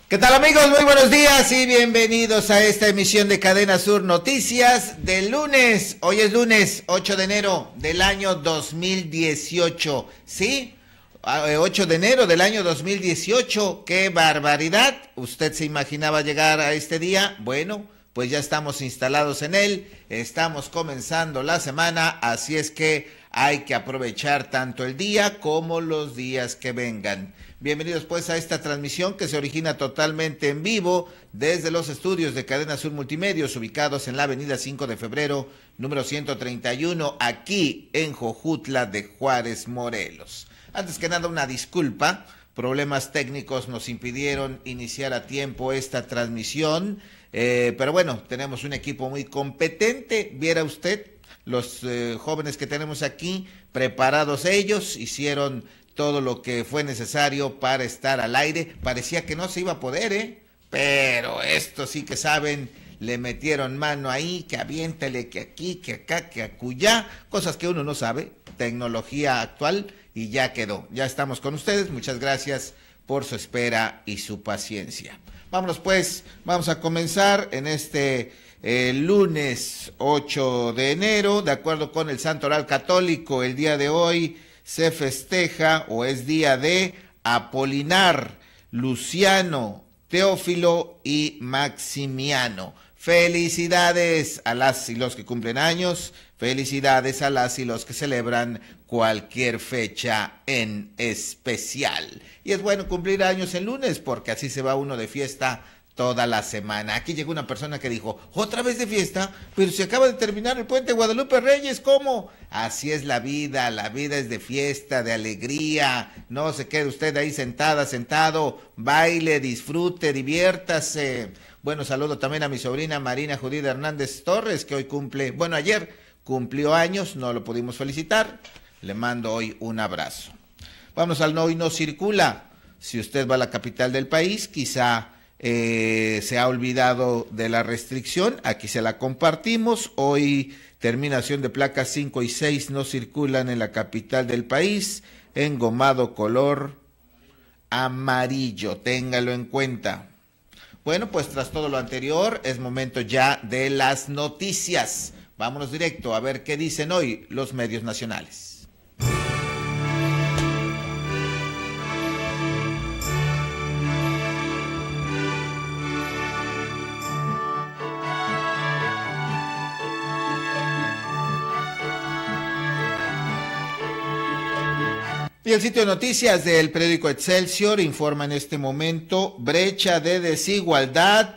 ¿Qué tal, amigos? Muy buenos días y bienvenidos a esta emisión de Cadena Sur Noticias del lunes. Hoy es lunes 8 de enero del año 2018. ¿Sí? 8 de enero del año 2018. ¡Qué barbaridad! ¿Usted se imaginaba llegar a este día? Bueno, pues ya estamos instalados en él. Estamos comenzando la semana, así es que hay que aprovechar tanto el día como los días que vengan. Bienvenidos pues a esta transmisión que se origina totalmente en vivo desde los estudios de Cadena Sur Multimedios ubicados en la avenida 5 de febrero, número 131, aquí en Jojutla de Juárez, Morelos. Antes que nada, una disculpa, problemas técnicos nos impidieron iniciar a tiempo esta transmisión, pero bueno, tenemos un equipo muy competente, viera usted, los jóvenes que tenemos aquí, preparados ellos, hicieron todo lo que fue necesario para estar al aire. Parecía que no se iba a poder, pero estos sí que saben, le metieron mano ahí, que aviéntale, que aquí, que acá, que acullá, cosas que uno no sabe, tecnología actual, y ya quedó. Ya estamos con ustedes, muchas gracias por su espera y su paciencia. Vámonos pues, vamos a comenzar en este lunes 8 de enero, de acuerdo con el Santo Oral Católico, el día de hoy se festeja o es día de Apolinar, Luciano, Teófilo y Maximiano. Felicidades a las y los que cumplen años, felicidades a las y los que celebran cualquier fecha en especial. Y es bueno cumplir años el lunes porque así se va uno de fiesta toda la semana. Aquí llegó una persona que dijo, ¿otra vez de fiesta? Pero se acaba de terminar el puente Guadalupe Reyes, ¿cómo? Así es la vida es de fiesta, de alegría, no se quede usted ahí sentada, sentado, baile, disfrute, diviértase. Bueno, saludo también a mi sobrina Marina Judith Hernández Torres, que hoy cumple, bueno, ayer cumplió años, no lo pudimos felicitar, le mando hoy un abrazo. Vamos al Hoy No Circula. Si usted va a la capital del país, quizá se ha olvidado de la restricción, aquí se la compartimos. Hoy terminación de placas 5 y 6 no circulan en la capital del país, engomado color amarillo, téngalo en cuenta. Bueno, pues tras todo lo anterior, es momento ya de las noticias. Vámonos directo a ver qué dicen hoy los medios nacionales. Y el sitio de noticias del periódico Excelsior informa en este momento, brecha de desigualdad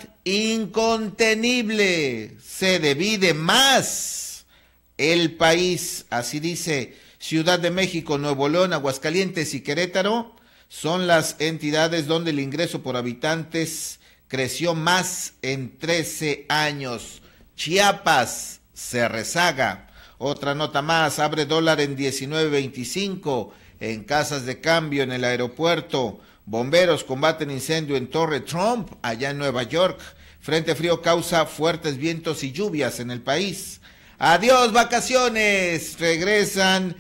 incontenible, se divide más el país, así dice. Ciudad de México, Nuevo León, Aguascalientes y Querétaro son las entidades donde el ingreso por habitantes creció más en 13 años. Chiapas se rezaga. Otra nota más, abre dólar en 19.25. En casas de cambio en el aeropuerto, bomberos combaten incendio en Torre Trump, allá en Nueva York. Frente frío causa fuertes vientos y lluvias en el país. Adiós vacaciones, regresan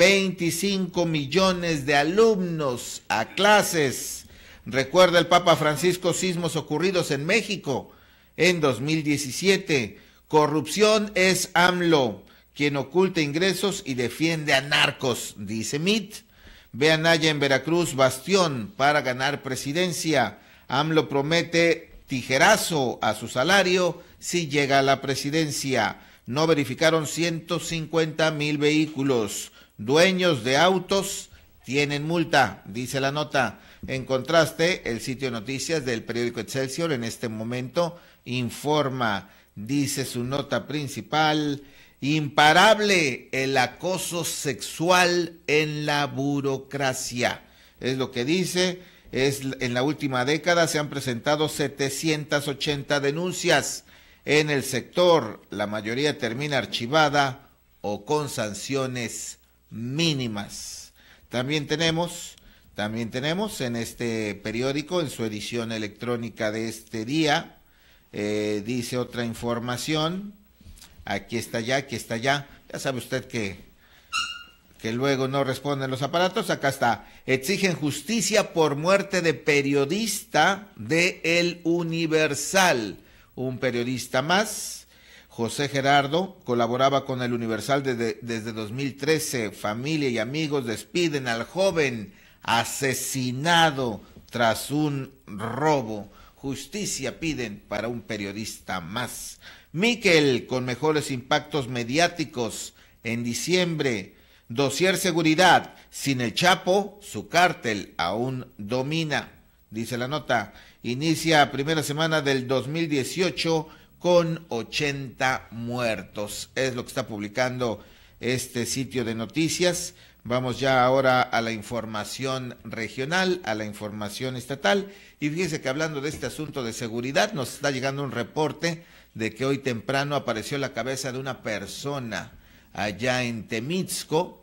25 millones de alumnos a clases. Recuerda el Papa Francisco sismos ocurridos en México en 2017. Corrupción es AMLO, quien oculta ingresos y defiende a narcos, dice MIT. Ve a Naya en Veracruz, bastión para ganar presidencia. AMLO promete tijerazo a su salario si llega a la presidencia. No verificaron 150,000 vehículos. Dueños de autos tienen multa, dice la nota. En contraste, el sitio de noticias del periódico Excelsior en este momento informa, dice su nota principal, imparable el acoso sexual en la burocracia. Es lo que dice, en la última década se han presentado 780 denuncias en el sector. La mayoría termina archivada o con sanciones mínimas. También tenemos en este periódico, en su edición electrónica de este día, dice otra información. Aquí está ya. Ya sabe usted que que luego no responden los aparatos. Acá está. Exigen justicia por muerte de periodista de El Universal. Un periodista más, José Gerardo, colaboraba con El Universal desde 2013. Familia y amigos despiden al joven asesinado tras un robo. Justicia piden para un periodista más. Miquel, con mejores impactos mediáticos en diciembre. Dossier seguridad, sin el Chapo, su cártel aún domina, dice la nota. Inicia primera semana del 2018 con 80 muertos. Es lo que está publicando este sitio de noticias. Vamos ya ahora a la información regional, a la información estatal. Y fíjese que hablando de este asunto de seguridad, nos está llegando un reporte de que hoy temprano apareció la cabeza de una persona allá en Temixco.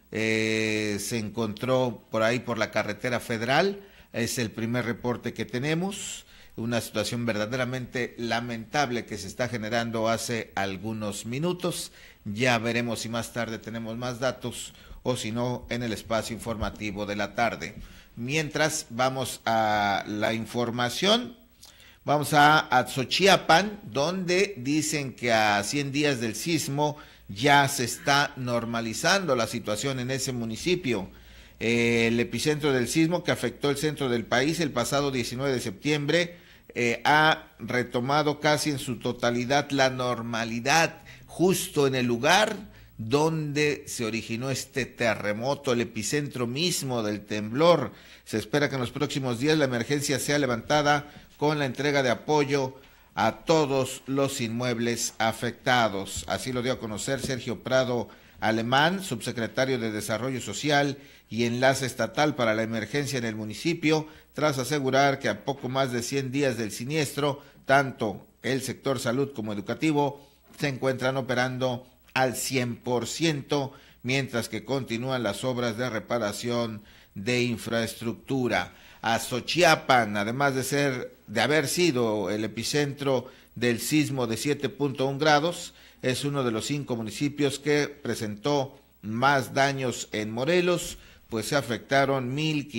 Se encontró por ahí por la carretera federal. Es el primer reporte que tenemos. Una situación verdaderamente lamentable que se está generando hace algunos minutos. Ya veremos si más tarde tenemos más datos o si no en el espacio informativo de la tarde. Mientras vamos a la información, vamos a Xochiapan, donde dicen que a 100 días del sismo ya se está normalizando la situación en ese municipio. El epicentro del sismo que afectó el centro del país el pasado 19 de septiembre ha retomado casi en su totalidad la normalidad justo en el lugar donde se originó este terremoto, el epicentro mismo del temblor. Se espera que en los próximos días la emergencia sea levantada con la entrega de apoyo a todos los inmuebles afectados. Así lo dio a conocer Sergio Prado Alemán, subsecretario de Desarrollo Social y Enlace Estatal para la Emergencia en el municipio, tras asegurar que a poco más de 100 días del siniestro, tanto el sector salud como educativo se encuentran operando al 100%, mientras que continúan las obras de reparación de infraestructura. A Xochiapan, además de haber sido el epicentro del sismo de 7.1 grados, es uno de los 5 municipios que presentó más daños en Morelos, pues se afectaron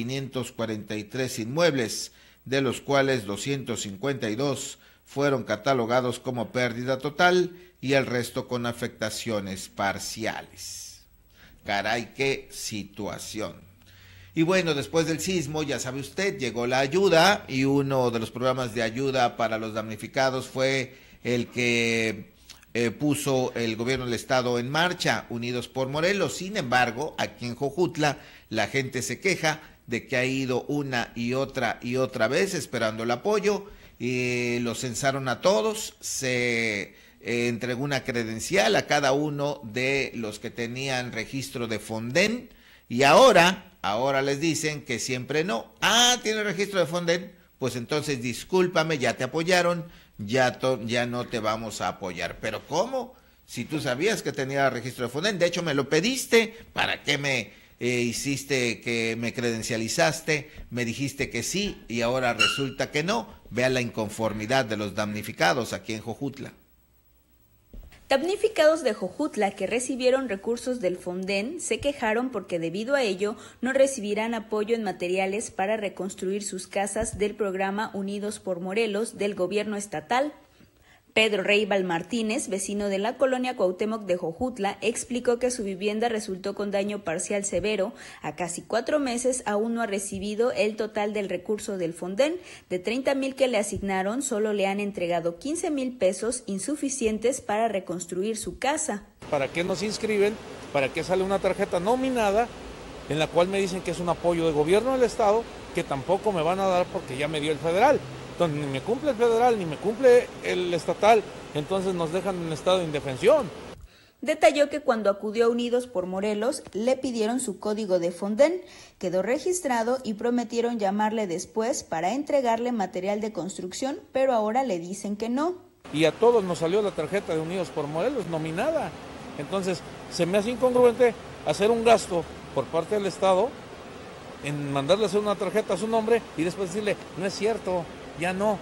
1,543 inmuebles, de los cuales 252 fueron catalogados como pérdida total y el resto con afectaciones parciales. Caray, qué situación. Y bueno, después del sismo, ya sabe usted, llegó la ayuda y uno de los programas de ayuda para los damnificados fue el que puso el gobierno del estado en marcha, Unidos por Morelos. Sin embargo, aquí en Jojutla la gente se queja de que ha ido una y otra vez esperando el apoyo, y los censaron a todos, se entregó una credencial a cada uno de los que tenían registro de Fonden, y ahora les dicen que siempre no. ¿Tiene registro de Fonden? Pues entonces discúlpame, ya te apoyaron, ya no te vamos a apoyar. ¿Pero cómo? Si tú sabías que tenía registro de Fonden, de hecho me lo pediste, ¿para qué me hiciste que me credencializaste? Me dijiste que sí y ahora resulta que no. Vea la inconformidad de los damnificados aquí en Jojutla. Damnificados de Jojutla que recibieron recursos del Fonden se quejaron porque debido a ello no recibirán apoyo en materiales para reconstruir sus casas del programa Unidos por Morelos del gobierno estatal. Pedro Reibal Martínez, vecino de la colonia Cuauhtémoc de Jojutla, explicó que su vivienda resultó con daño parcial severo. A casi 4 meses aún no ha recibido el total del recurso del Fonden. De 30,000 que le asignaron, solo le han entregado 15,000 pesos, insuficientes para reconstruir su casa. ¿Para qué nos inscriben? ¿Para qué sale una tarjeta nominada en la cual me dicen que es un apoyo del gobierno del estado, que tampoco me van a dar porque ya me dio el federal? Entonces, ni me cumple el federal, ni me cumple el estatal, entonces nos dejan en estado de indefensión. Detalló que cuando acudió a Unidos por Morelos, le pidieron su código de Fonden, quedó registrado y prometieron llamarle después para entregarle material de construcción, pero ahora le dicen que no. Y a todos nos salió la tarjeta de Unidos por Morelos nominada. Entonces, se me hace incongruente hacer un gasto por parte del Estado en mandarle a hacer una tarjeta a su nombre y después decirle, no es cierto, ya no.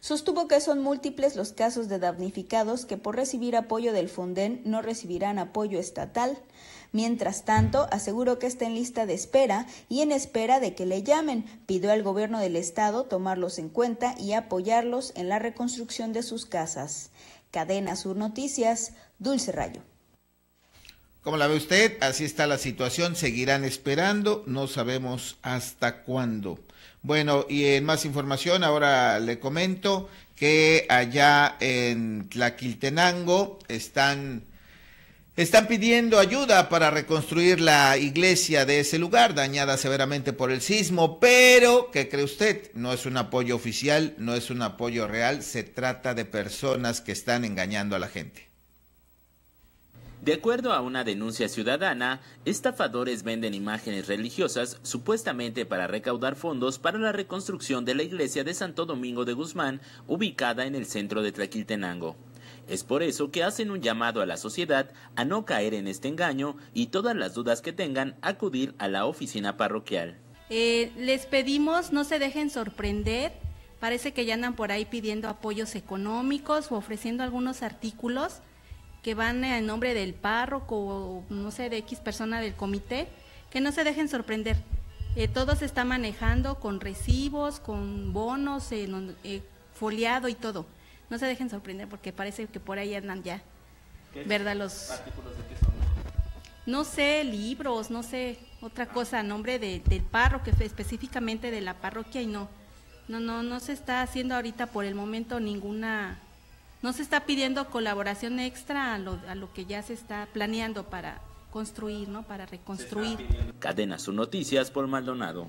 Sostuvo que son múltiples los casos de damnificados que por recibir apoyo del Fonden no recibirán apoyo estatal. Mientras tanto, aseguró que está en lista de espera y en espera de que le llamen. Pidió al gobierno del estado tomarlos en cuenta y apoyarlos en la reconstrucción de sus casas. Cadena Sur Noticias, Dulce Rayo. ¿Cómo la ve usted? Así está la situación, seguirán esperando, no sabemos hasta cuándo. Bueno, y en más información, ahora le comento que allá en Tlaquiltenango están pidiendo ayuda para reconstruir la iglesia de ese lugar, dañada severamente por el sismo, pero, ¿qué cree usted? No es un apoyo oficial, no es un apoyo real, se trata de personas que están engañando a la gente. De acuerdo a una denuncia ciudadana, estafadores venden imágenes religiosas supuestamente para recaudar fondos para la reconstrucción de la iglesia de Santo Domingo de Guzmán, ubicada en el centro de Tlaquiltenango. Es por eso que hacen un llamado a la sociedad a no caer en este engaño y todas las dudas que tengan acudir a la oficina parroquial. Les pedimos no se dejen sorprender, parece que ya andan por ahí pidiendo apoyos económicos o ofreciendo algunos artículos que van en nombre del párroco o no sé, de X persona del comité, que no se dejen sorprender. Todo se está manejando con recibos, con bonos, foliado y todo. No se dejen sorprender porque parece que por ahí andan ya, ¿verdad? Los artículos de qué son. No sé, libros, no sé, otra cosa a nombre del párroco, específicamente de la parroquia, y no se está haciendo ahorita por el momento ninguna. No se está pidiendo colaboración extra a lo que ya se está planeando para construir, ¿no? Para reconstruir. Cadena Sur Noticias, Paul Maldonado.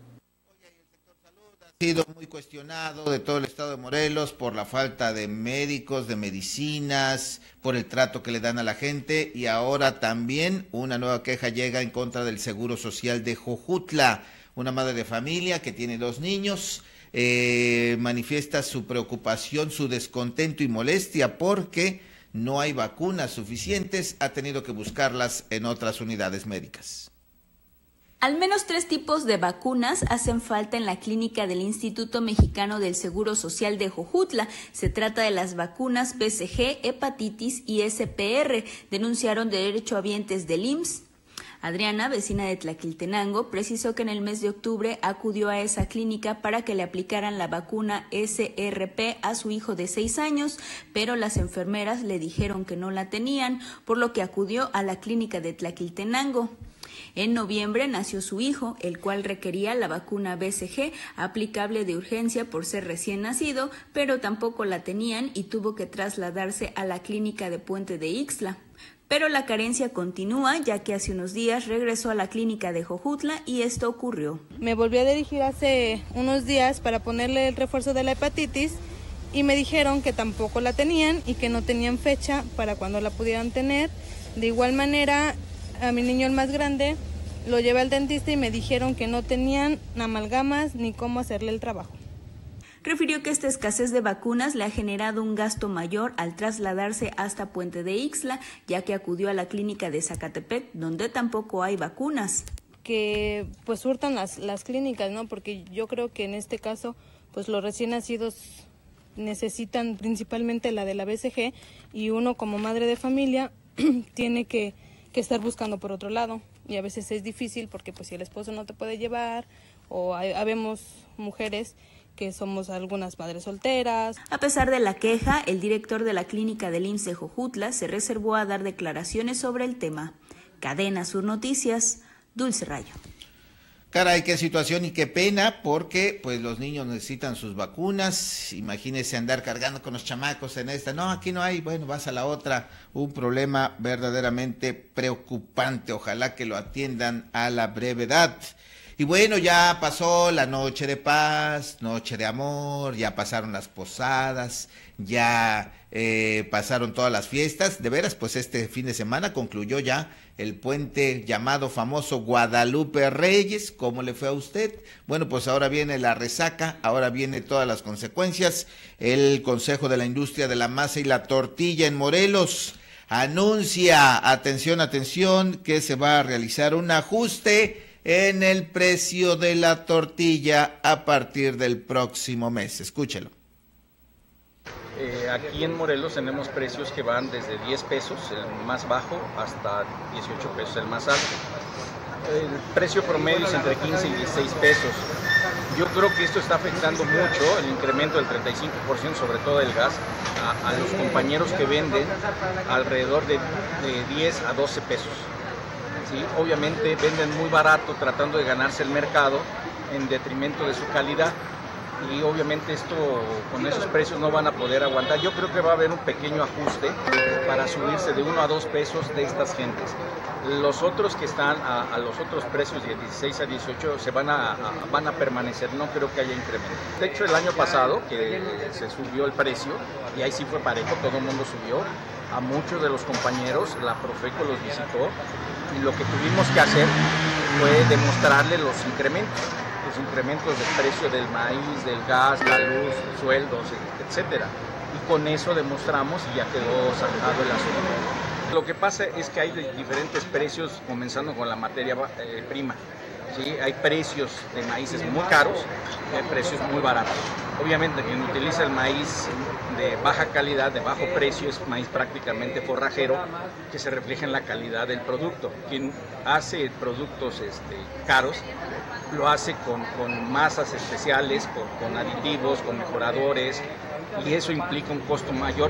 Ha sido muy cuestionado de todo el estado de Morelos por la falta de médicos, de medicinas, por el trato que le dan a la gente, y ahora también una nueva queja llega en contra del Seguro Social de Jojutla. Una madre de familia que tiene 2 niños manifiesta su preocupación, su descontento y molestia porque no hay vacunas suficientes, ha tenido que buscarlas en otras unidades médicas. Al menos 3 tipos de vacunas hacen falta en la clínica del Instituto Mexicano del Seguro Social de Jojutla. Se trata de las vacunas BCG, hepatitis y SPR, denunciaron derechohabientes del IMSS. Adriana, vecina de Tlaquiltenango, precisó que en el mes de octubre acudió a esa clínica para que le aplicaran la vacuna SRP a su hijo de 6 años, pero las enfermeras le dijeron que no la tenían, por lo que acudió a la clínica de Tlaquiltenango. En noviembre nació su hijo, el cual requería la vacuna BCG aplicable de urgencia por ser recién nacido, pero tampoco la tenían y tuvo que trasladarse a la clínica de Puente de Ixtla. Pero la carencia continúa, ya que hace unos días regresó a la clínica de Jojutla y esto ocurrió. Me volví a dirigir hace unos días para ponerle el refuerzo de la hepatitis y me dijeron que tampoco la tenían y que no tenían fecha para cuando la pudieran tener. De igual manera, a mi niño el más grande lo llevé al dentista y me dijeron que no tenían amalgamas ni cómo hacerle el trabajo. Refirió que esta escasez de vacunas le ha generado un gasto mayor al trasladarse hasta Puente de Ixtla, ya que acudió a la clínica de Zacatepec, donde tampoco hay vacunas. Que pues surtan las clínicas, ¿no? Porque yo creo que en este caso, pues los recién nacidos necesitan principalmente la de la BCG y uno como madre de familia tiene que estar buscando por otro lado. Y a veces es difícil porque pues si el esposo no te puede llevar o habemos mujeres que somos algunas madres solteras. A pesar de la queja, el director de la clínica del IMSS de Jojutla se reservó a dar declaraciones sobre el tema. Cadena Sur Noticias, Dulce Rayo. Caray, qué situación y qué pena, porque pues los niños necesitan sus vacunas. Imagínese andar cargando con los chamacos en esta. No, aquí no hay, bueno, vas a la otra. Un problema verdaderamente preocupante. Ojalá que lo atiendan a la brevedad. Y bueno, ya pasó la noche de paz, noche de amor, ya pasaron las posadas, ya pasaron todas las fiestas. De veras, pues este fin de semana concluyó ya el puente llamado famoso Guadalupe Reyes. ¿Cómo le fue a usted? Bueno, pues ahora viene la resaca, ahora viene todas las consecuencias. El Consejo de la Industria de la Masa y la Tortilla en Morelos anuncia, atención, atención, que se va a realizar un ajuste en el precio de la tortilla a partir del próximo mes. Escúchelo. Aquí en Morelos tenemos precios que van desde 10 pesos, el más bajo, hasta 18 pesos, el más alto. El precio promedio es entre 15 y 16 pesos. Yo creo que esto está afectando mucho, el incremento del 35%, sobre todo del gas, a los compañeros que venden alrededor de 10 a 12 pesos. ¿Sí? Obviamente venden muy barato tratando de ganarse el mercado en detrimento de su calidad. Y obviamente esto, con esos precios no van a poder aguantar. Yo creo que va a haber un pequeño ajuste para subirse de 1 a 2 pesos de estas gentes. Los otros que están a los otros precios de 16 a 18 van a permanecer, no creo que haya incremento. De hecho, el año pasado que se subió el precio, y ahí sí fue parejo, todo el mundo subió, a muchos de los compañeros la Profeco los visitó y lo que tuvimos que hacer fue demostrarle los incrementos de precio del maíz, del gas, la luz, sueldos, etcétera. Y con eso demostramos y ya quedó zanjado el asunto. Lo que pasa es que hay diferentes precios, comenzando con la materia prima. ¿Sí? Hay precios de maíces muy caros y hay precios muy baratos. Obviamente quien utiliza el maíz de baja calidad, de bajo precio, es maíz prácticamente forrajero, que se refleja en la calidad del producto. Quien hace productos caros, lo hace con masas especiales, con aditivos, con mejoradores, y eso implica un costo mayor.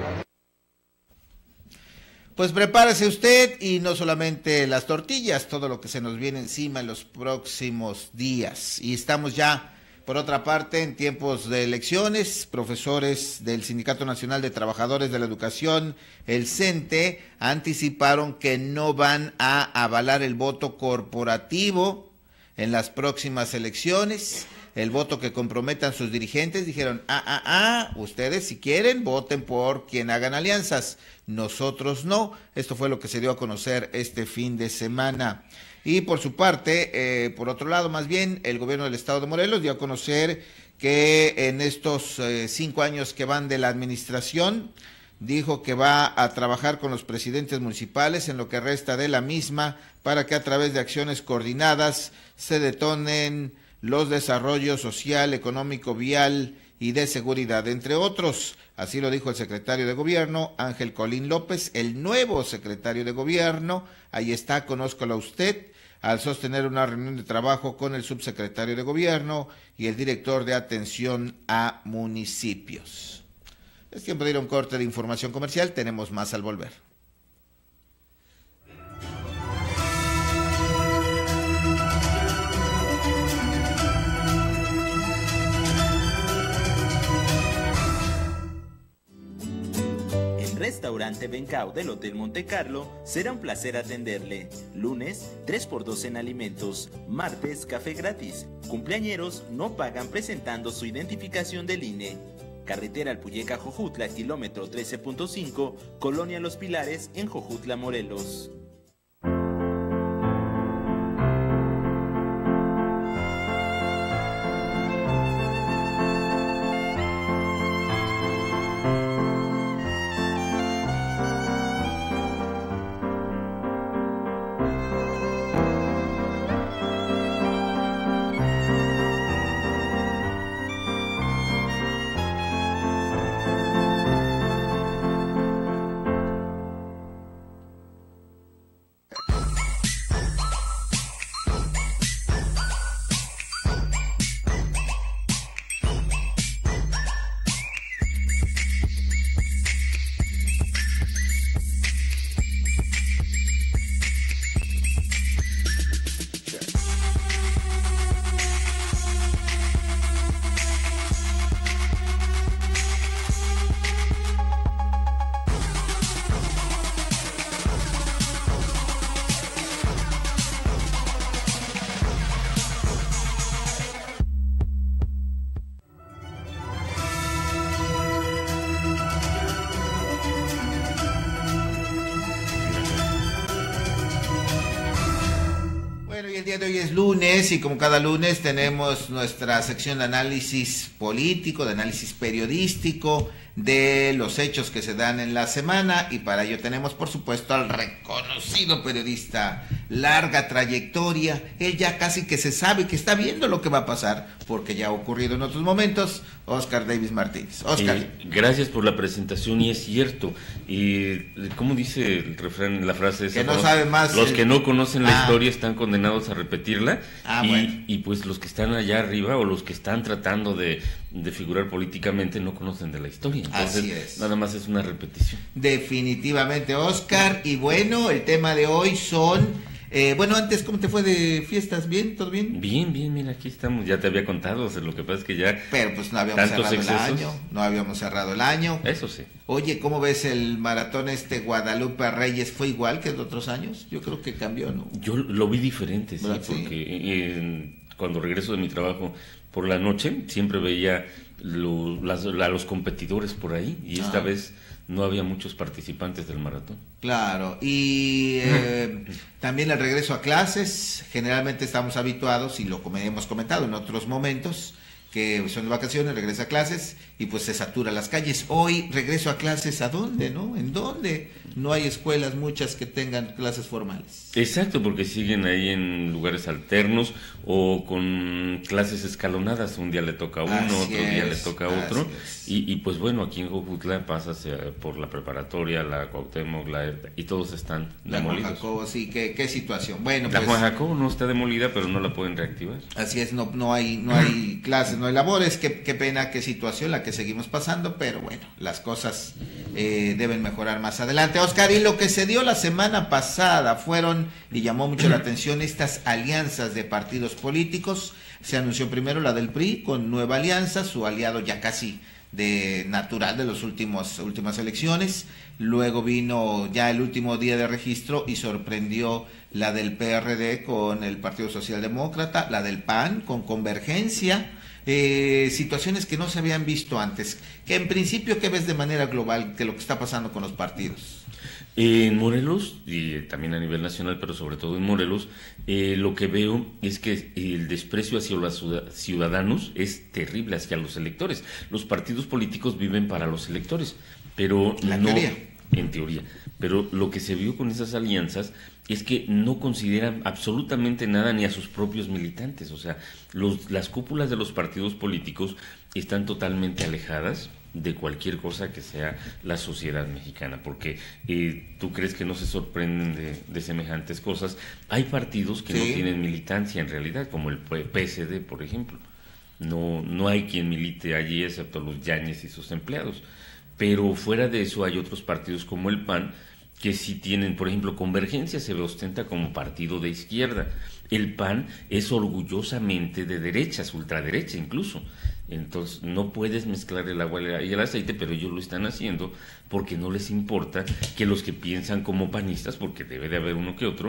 Pues prepárese usted, y no solamente las tortillas, todo lo que se nos viene encima en los próximos días. Y estamos ya, por otra parte, en tiempos de elecciones. Profesores del Sindicato Nacional de Trabajadores de la Educación, el CENTE, anticiparon que no van a avalar el voto corporativo en las próximas elecciones. El voto que comprometan sus dirigentes. Dijeron, ustedes si quieren voten por quien hagan alianzas, nosotros no. Esto fue lo que se dio a conocer este fin de semana. Y por su parte, por otro lado, más bien, el gobierno del estado de Morelos dio a conocer que en estos 5 años que van de la administración, dijo que va a trabajar con los presidentes municipales en lo que resta de la misma para que a través de acciones coordinadas se detonen los desarrollos social, económico, vial y de seguridad, entre otros. Así lo dijo el secretario de Gobierno, Ángel Colín López, el nuevo secretario de Gobierno. Ahí está, conózcalo a usted, al sostener una reunión de trabajo con el subsecretario de Gobierno y el director de Atención a Municipios. Es tiempo de ir a un corte de información comercial, tenemos más al volver. Restaurante Bencao del Hotel Monte Carlo, será un placer atenderle. Lunes, 3x2 en alimentos. Martes, café gratis. Cumpleañeros no pagan presentando su identificación del INE. Carretera Alpuyeca Jojutla, kilómetro 13.5, Colonia Los Pilares, en Jojutla, Morelos. De hoy es lunes y como cada lunes tenemos nuestra sección de análisis político, de análisis periodístico de los hechos que se dan en la semana, y para ello tenemos por supuesto al reconocido periodista larga trayectoria, él ya casi que se sabe, que está viendo lo que va a pasar, porque ya ha ocurrido en otros momentos. Oscar Davis Martínez. Oscar. Gracias por la presentación, y es cierto. ¿Cómo dice el refrán, la frase esa? Que no sabe más. Los que no conocen la historia están condenados a repetirla. Bueno. Y pues los que están allá arriba, o los que están tratando de figurar políticamente, no conocen de la historia. Entonces, así es. Nada más es una repetición. Definitivamente, Oscar. Y bueno, el tema de hoy son... bueno, antes, ¿cómo te fue de fiestas? ¿Bien? ¿Todo bien? Bien, mira, aquí estamos. Ya te había contado, o sea, lo que pasa es que ya... Pero pues no habíamos cerrado el año. Eso sí. Oye, ¿cómo ves el maratón Guadalupe Reyes? ¿Fue igual que de otros años? Yo creo que cambió, ¿no? Yo lo vi diferente, sí, ¿verdad? Porque cuando regreso de mi trabajo por la noche, siempre veía a los competidores por ahí, y esta vez no había muchos participantes del maratón. Claro, y también el regreso a clases. Generalmente estamos habituados, y lo hemos comentado en otros momentos, que son de vacaciones, regresa a clases y pues se satura las calles. Hoy regreso a clases, ¿a dónde, no? ¿En dónde? No hay escuelas muchas que tengan clases formales. Exacto, porque siguen ahí en lugares alternos o con clases escalonadas. Un día le toca a uno, otro día le toca a otro. Y pues bueno, aquí en Jojutla pasas por la preparatoria, la Cuauhtémoc, y todos están demolidos. La Juan Jacobo, sí, qué situación. Bueno, la Juan Jacobo no está demolida, pero no la pueden reactivar. Así es, no hay clases, no hay labores. Qué pena, qué situación la que seguimos pasando, pero bueno, las cosas deben mejorar más adelante. Oscar, y lo que se dio la semana pasada fueron, y llamó mucho la atención, estas alianzas de partidos políticos. Se anunció primero la del PRI con Nueva Alianza, su aliado ya casi natural de las últimas elecciones. Luego vino ya el último día de registro y sorprendió la del PRD con el Partido Socialdemócrata, la del PAN con Convergencia. Situaciones que no se habían visto antes. Que en principio, ¿qué ves de manera global de lo que está pasando con los partidos? En Morelos, y también a nivel nacional, pero sobre todo en Morelos, lo que veo es que el desprecio hacia los ciudadanos es terrible, hacia los electores. Los partidos políticos viven para los electores, pero en teoría. Pero lo que se vio con esas alianzas es que no consideran absolutamente nada ni a sus propios militantes. O sea, las cúpulas de los partidos políticos están totalmente alejadas de cualquier cosa que sea la sociedad mexicana, porque tú crees que no se sorprenden de semejantes cosas. Hay partidos que no tienen militancia en realidad, como el PSD, por ejemplo. No hay quien milite allí excepto los Yáñez y sus empleados. Pero fuera de eso hay otros partidos como el PAN que sí tienen, por ejemplo, Convergencia se ostenta como partido de izquierda. El PAN es orgullosamente de derechas, ultraderecha incluso. Entonces no puedes mezclar el agua y el aceite, pero ellos lo están haciendo porque no les importa que los que piensan como panistas, porque debe de haber uno que otro,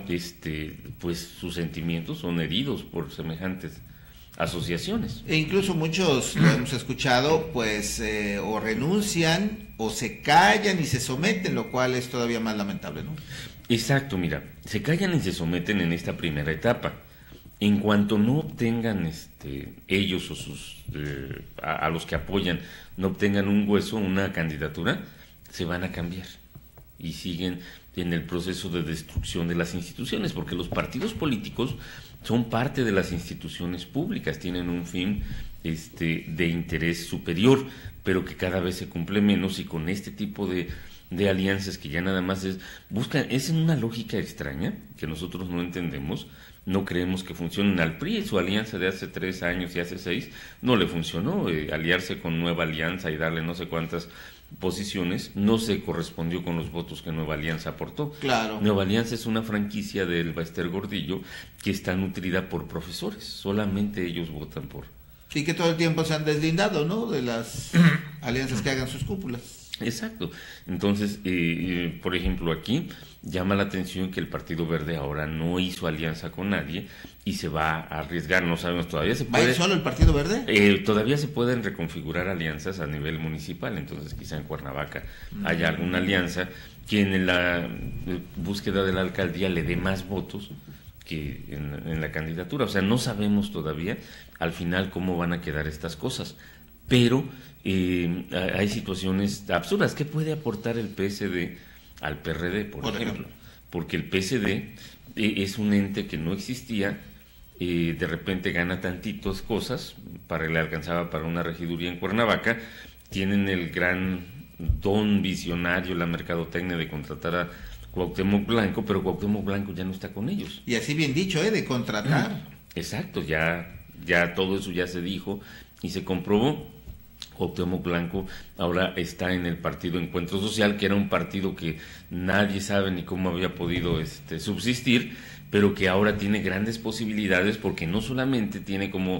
pues sus sentimientos son heridos por semejantes asociaciones. E incluso muchos, lo hemos escuchado, pues o renuncian o se callan y se someten, lo cual es todavía más lamentable, ¿no? Exacto, mira, se callan y se someten en esta primera etapa. En cuanto no obtengan ellos o sus a los que apoyan, no obtengan un hueso, una candidatura, se van a cambiar y siguen en el proceso de destrucción de las instituciones, porque los partidos políticos son parte de las instituciones públicas, tienen un fin de interés superior, pero que cada vez se cumple menos, y con este tipo de alianzas que ya nada más es una lógica extraña que nosotros no entendemos. No creemos que funcionen. Al PRI, su alianza de hace 3 años y hace 6 no le funcionó. Aliarse con Nueva Alianza y darle no sé cuántas posiciones no se correspondió con los votos que Nueva Alianza aportó. Claro. Nueva Alianza es una franquicia del Baester Gordillo que está nutrida por profesores. Solamente ellos votan por. Sí, que todo el tiempo se han deslindado, ¿no?, de las alianzas que hagan sus cúpulas. Exacto. Entonces, por ejemplo, aquí llama la atención que el Partido Verde ahora no hizo alianza con nadie y se va a arriesgar. No sabemos, todavía se puede. ¿Va a ir solo el Partido Verde? Todavía se pueden reconfigurar alianzas a nivel municipal. Entonces, quizá en Cuernavaca haya alguna alianza que en la búsqueda de la alcaldía le dé más votos que en la candidatura. O sea, no sabemos todavía al final cómo van a quedar estas cosas. Pero hay situaciones absurdas. ¿Qué puede aportar el PSD al PRD, por ejemplo? Porque el PSD es un ente que no existía, de repente gana tantitas cosas, le alcanzaba para una regiduría en Cuernavaca, tienen el gran don visionario, la mercadotecnia de contratar a Cuauhtémoc Blanco, pero Cuauhtémoc Blanco ya no está con ellos. Y así bien dicho, de contratar. Exacto, ya todo eso ya se dijo y se comprobó. Cuauhtémoc Blanco ahora está en el partido Encuentro Social, que era un partido que nadie sabe ni cómo había podido subsistir, pero que ahora tiene grandes posibilidades porque no solamente tiene como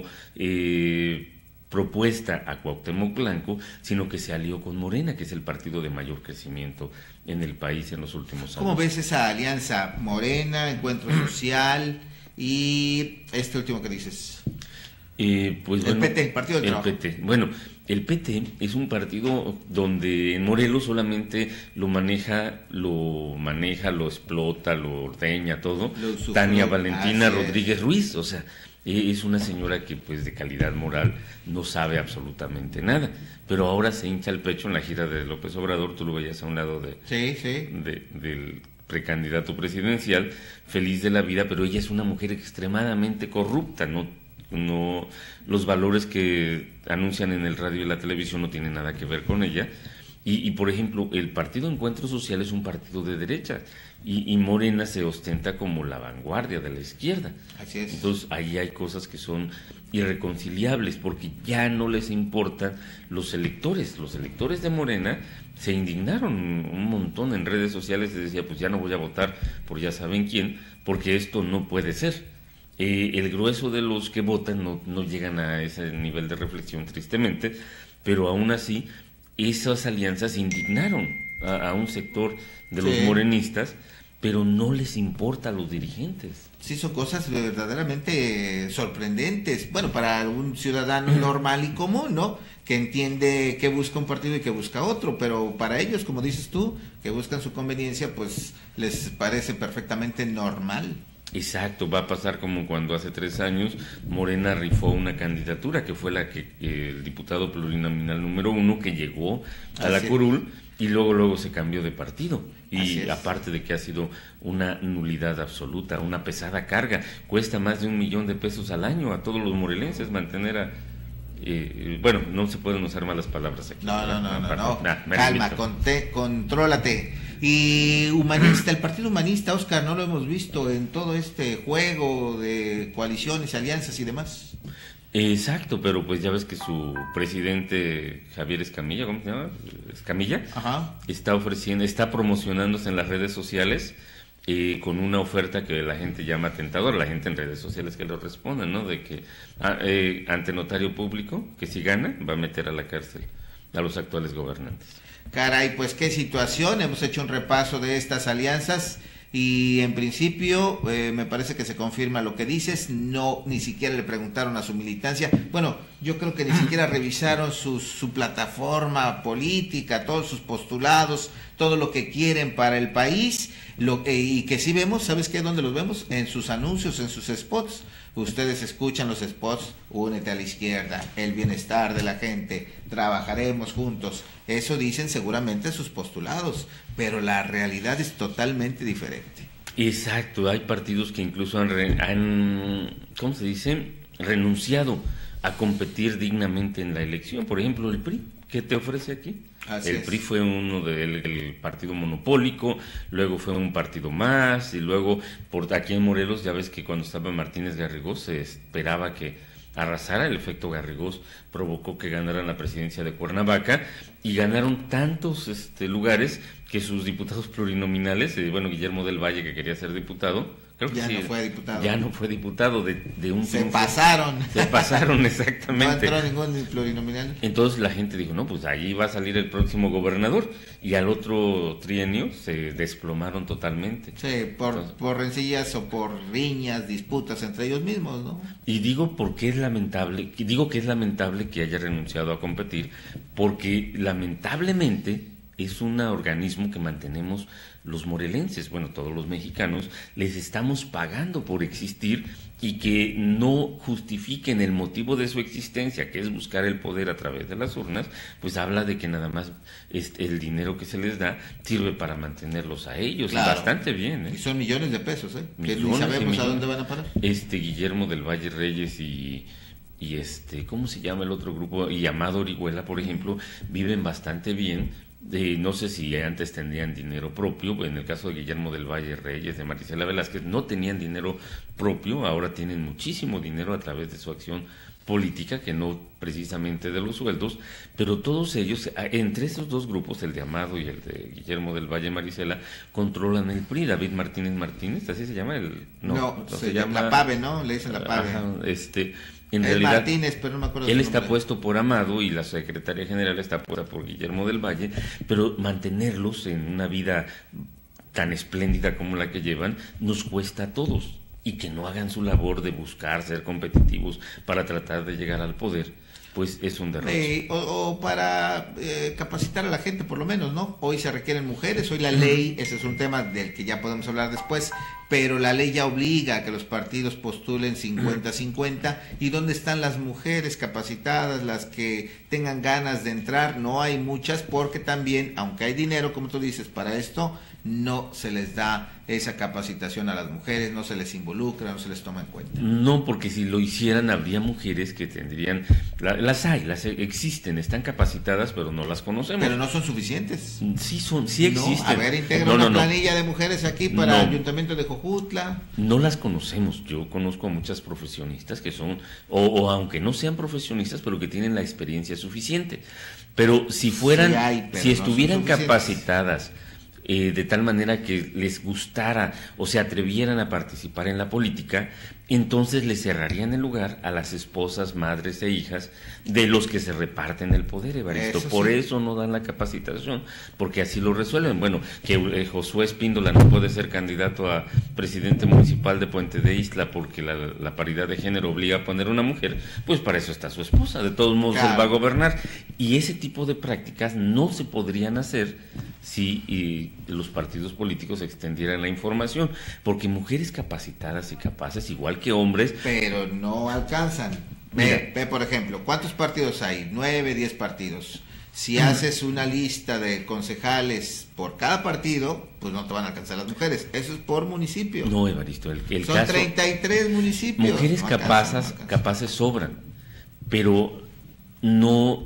propuesta a Cuauhtémoc Blanco, sino que se alió con Morena, que es el partido de mayor crecimiento en el país en los últimos años. ¿Cómo ves esa alianza Morena, Encuentro Social y este último que dices? Pues el PT, Partido del Trabajo. PT. Bueno, el PT es un partido donde en Morelos solamente lo maneja, lo explota, lo ordeña todo Tania Valentina Rodríguez Ruiz, o sea, es una señora que pues de calidad moral no sabe absolutamente nada, pero ahora se hincha el pecho en la gira de López Obrador, tú lo veías a un lado del precandidato presidencial, feliz de la vida, pero ella es una mujer extremadamente corrupta, no los valores que anuncian en el radio y la televisión no tienen nada que ver con ella. Y por ejemplo, el Partido Encuentro Social es un partido de derecha y Morena se ostenta como la vanguardia de la izquierda. Así es. Entonces ahí hay cosas que son irreconciliables porque ya no les importan los electores. Los electores de Morena se indignaron un montón en redes sociales y decía, pues ya no voy a votar por ya saben quién, porque esto no puede ser. El grueso de los que votan no llegan a ese nivel de reflexión, tristemente, pero aún así esas alianzas indignaron a un sector de los morenistas, pero no les importa a los dirigentes. Sí, son cosas verdaderamente sorprendentes. Bueno, para algún ciudadano normal y común, ¿no? Que entiende que busca un partido y que busca otro, pero para ellos, como dices tú, que buscan su conveniencia, pues les parece perfectamente normal. Exacto, va a pasar como cuando hace 3 años Morena rifó una candidatura que fue la que el diputado plurinominal número 1 que llegó a la curul y luego se cambió de partido y aparte de que ha sido una nulidad absoluta, una pesada carga, cuesta más de $1 millón al año a todos los morelenses mantener a bueno, no se pueden usar malas palabras aquí. No. Calma, contrólate. Y humanista, el Partido Humanista, Oscar, no lo hemos visto en todo este juego de coaliciones, alianzas y demás. Exacto, pero pues ya ves que su presidente Javier Escamilla, ¿cómo se llama? Escamilla, está promocionándose en las redes sociales con una oferta que la gente llama tentadora, la gente en redes sociales que lo responda, ¿no? De que ante notario público, que si gana, va a meter a la cárcel a los actuales gobernantes. Caray, pues qué situación, hemos hecho un repaso de estas alianzas y en principio me parece que se confirma lo que dices, ni siquiera le preguntaron a su militancia, bueno, yo creo que ni siquiera revisaron su plataforma política, todos sus postulados, todo lo que quieren para el país, y que sí vemos, ¿sabes qué? ¿Dónde los vemos? En sus anuncios, en sus spots. Ustedes escuchan los spots, únete a la izquierda, el bienestar de la gente, trabajaremos juntos. Eso dicen seguramente sus postulados, pero la realidad es totalmente diferente. Exacto, hay partidos que incluso han ¿cómo se dice? Renunciado a competir dignamente en la elección. Por ejemplo, el PRI, ¿qué te ofrece aquí? El PRI fue uno del partido monopólico, luego fue un partido más, y luego por aquí en Morelos, ya ves que cuando estaba Martínez Garrigós se esperaba que arrasara, el efecto Garrigós provocó que ganaran la presidencia de Cuernavaca, y ganaron tantos lugares que sus diputados plurinominales, Guillermo del Valle, que quería ser diputado, creo que no fue diputado. Ya no fue diputado de un Se pasaron. Se pasaron, exactamente. No entró ningún plurinominal. Entonces la gente dijo, no, pues allí va a salir el próximo gobernador. Y al otro trienio se desplomaron totalmente. Sí, por rencillas o por riñas, disputas entre ellos mismos, ¿no? Y digo que es lamentable que haya renunciado a competir, porque lamentablemente es un organismo que mantenemos los morelenses, bueno, todos los mexicanos, les estamos pagando por existir, y que no justifiquen el motivo de su existencia, que es buscar el poder a través de las urnas, pues habla de que nada más el dinero que se les da sirve para mantenerlos a ellos. Claro. Y bastante bien, ¿eh? Y son millones de pesos, ¿eh? Millones que ni sabemos y millones. a dónde van a parar. Guillermo del Valle Reyes y ¿cómo se llama el otro grupo? Y Amado Orihuela, por ejemplo, viven bastante bien. No sé si antes tenían dinero propio. En el caso de Guillermo del Valle Reyes, de Marisela Velázquez, no tenían dinero propio, ahora tienen muchísimo dinero a través de su acción política, que no precisamente de los sueldos, pero todos ellos, entre esos dos grupos, el de Amado y el de Guillermo del Valle Marisela, controlan el PRI. David Martínez, así se llama No, se llama la PAVE, ¿no? Le dicen la PAVE. Ajá, en realidad, Martínez, pero no me acuerdo. Él está puesto por Amado y la secretaria general está puesta por Guillermo del Valle, pero mantenerlos en una vida tan espléndida como la que llevan nos cuesta a todos, y que no hagan su labor de buscar ser competitivos para tratar de llegar al poder, pues es un derroche. O para capacitar a la gente, por lo menos, ¿no? Hoy se requieren mujeres, hoy la ley, ese es un tema del que ya podemos hablar después, pero la ley ya obliga a que los partidos postulen 50-50, ¿y dónde están las mujeres capacitadas, las que tengan ganas de entrar? No hay muchas, porque también, aunque hay dinero, como tú dices, para esto, no se les da esa capacitación a las mujeres, no se les involucra, no se les toma en cuenta. No, porque si lo hicieran habría mujeres que tendrían, las existen, están capacitadas, pero no las conocemos. Pero no son suficientes. Sí existen. A ver, integra una planilla de mujeres aquí para el Ayuntamiento de Jojutla. No las conocemos. Yo conozco a muchas profesionistas que son, o aunque no sean profesionistas, pero que tienen la experiencia suficiente. Pero si fueran, si estuvieran capacitadas, de tal manera que les gustara o se atrevieran a participar en la política, entonces le cerrarían el lugar a las esposas, madres e hijas de los que se reparten el poder, Evaristo. Por eso no dan la capacitación, porque así lo resuelven. Bueno, que Josué Espíndola no puede ser candidato a presidente municipal de Puente de Isla porque la paridad de género obliga a poner una mujer, pues para eso está su esposa. De todos modos, él va a gobernar. Y ese tipo de prácticas no se podrían hacer si los partidos políticos extendieran la información, porque mujeres capacitadas y capaces, igual que hombres, pero no alcanzan. Ve, por ejemplo, ¿cuántos partidos hay? 9, 10 partidos. Si haces una lista de concejales por cada partido, pues no te van a alcanzar las mujeres. Eso es por municipio. No, Evaristo, son caso, 33 municipios. Mujeres capaces sobran, pero no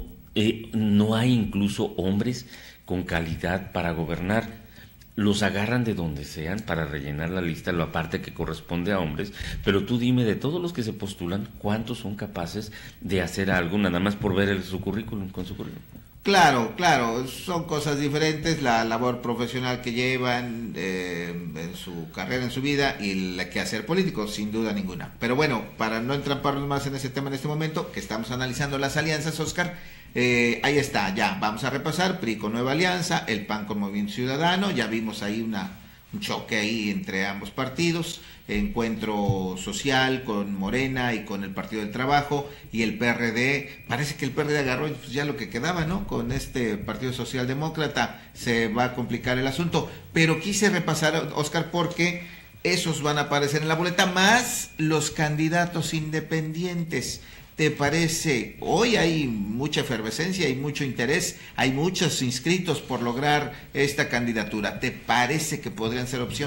hay incluso hombres con calidad para gobernar. Los agarran de donde sean para rellenar la lista, la parte que corresponde a hombres, pero tú dime, de todos los que se postulan, ¿cuántos son capaces de hacer algo nada más por ver su currículum, con su currículum? Claro, son cosas diferentes, la labor profesional que llevan en su carrera, en su vida, y la que hacer político, sin duda ninguna. Pero bueno, para no entramparnos más en ese tema en este momento, que estamos analizando las alianzas, Oscar, ahí está, ya, vamos a repasar: PRI con Nueva Alianza, el PAN con Movimiento Ciudadano, ya vimos ahí un choque ahí entre ambos partidos, Encuentro Social con Morena y con el Partido del Trabajo, y el PRD, parece que el PRD agarró pues ya lo que quedaba, ¿no? Con este Partido Socialdemócrata se va a complicar el asunto, pero quise repasar, Oscar, porque esos van a aparecer en la boleta, más los candidatos independientes. ¿Te parece? Hoy hay mucha efervescencia, hay mucho interés, hay muchos inscritos por lograr esta candidatura. ¿Te parece que podrían ser opción?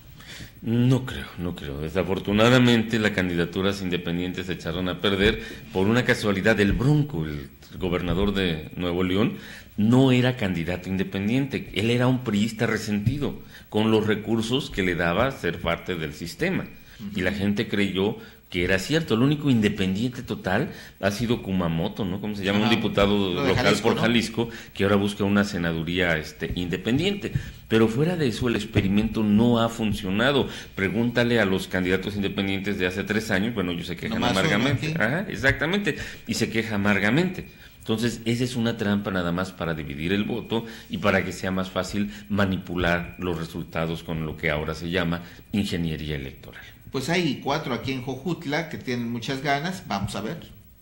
No creo. Desafortunadamente, las candidaturas independientes se echaron a perder por una casualidad. El Bronco, el gobernador de Nuevo León, no era candidato independiente. Él era un priista resentido con los recursos que le daba ser parte del sistema. Y la gente creyó que era cierto. El único independiente total ha sido Kumamoto, ¿no? ¿Cómo se llama? Un diputado local Jalisco, por Jalisco, ¿no? Que ahora busca una senaduría independiente. Pero fuera de eso, el experimento no ha funcionado. Pregúntale a los candidatos independientes de hace 3 años, bueno, ellos se quejan amargamente. Ajá, exactamente, y se queja amargamente. Entonces, esa es una trampa nada más para dividir el voto y para que sea más fácil manipular los resultados con lo que ahora se llama ingeniería electoral. Pues hay 4 aquí en Jojutla que tienen muchas ganas, vamos a ver.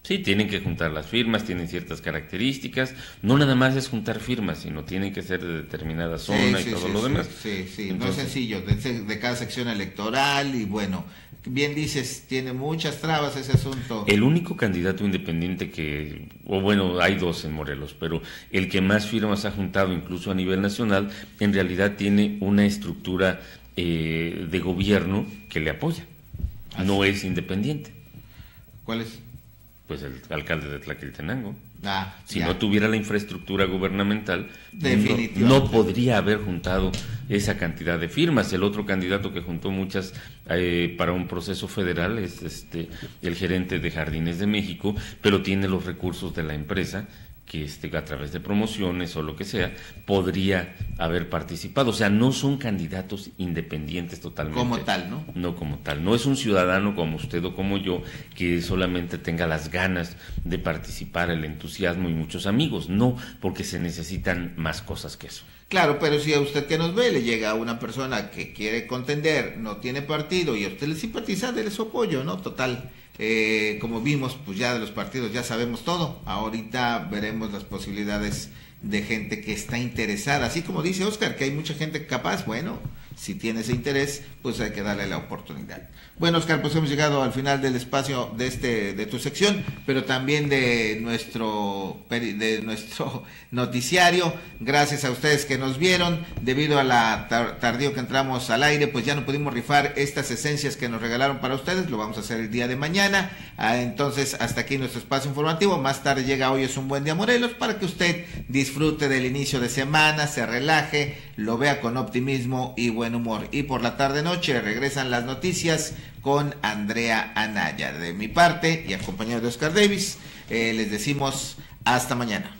Sí, tienen que juntar las firmas, tienen ciertas características, no nada más es juntar firmas, sino tienen que ser de determinada zona y todo lo demás. Sí, Entonces, no es sencillo, de cada sección electoral y bueno, bien dices, tiene muchas trabas ese asunto. El único candidato independiente o bueno, hay dos en Morelos, pero el que más firmas ha juntado incluso a nivel nacional, en realidad tiene una estructura de gobierno que le apoya, no es independiente. ¿Cuál es? Pues el alcalde de Tlaquiltenango. Si ya. no tuviera la infraestructura gubernamental, definitivamente no podría haber juntado esa cantidad de firmas. El otro candidato que juntó muchas para un proceso federal es el gerente de Jardines de México, pero tiene los recursos de la empresa que a través de promociones o lo que sea, podría haber participado. O sea, no son candidatos independientes totalmente. Como tal, ¿no? No como tal. No es un ciudadano como usted o como yo que solamente tenga las ganas de participar, el entusiasmo y muchos amigos. No, porque se necesitan más cosas que eso. Claro, pero si a usted que nos ve le llega una persona que quiere contender, no tiene partido y a usted le simpatiza, dele su apoyo, ¿no? Total. Como vimos, pues ya de los partidos ya sabemos todo. Ahorita veremos las posibilidades de gente que está interesada. Así como dice Oscar, que hay mucha gente capaz. Bueno, si tiene ese interés, pues hay que darle la oportunidad. Bueno, Oscar, pues hemos llegado al final del espacio de tu sección, pero también de nuestro noticiario. Gracias a ustedes que nos vieron. Debido a la tardío que entramos al aire, pues ya no pudimos rifar estas esencias que nos regalaron para ustedes. Lo vamos a hacer el día de mañana. Entonces, hasta aquí nuestro espacio informativo. Más tarde llega Hoy es un buen día Morelos, para que usted disfrute del inicio de semana, se relaje, lo vea con optimismo y buen humor. Y por la tarde-noche regresan las noticias con Andrea Anaya. De mi parte y acompañado de Oscar Davis, les decimos hasta mañana.